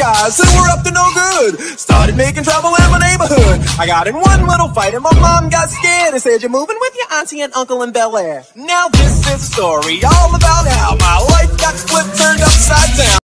guys who were up to no good. Started making trouble in my neighborhood. I got in one little fight and my mom got scared and said, "You're moving with your auntie and uncle in Bel Air." Now this is a story all about how my life got flipped, turned upside down.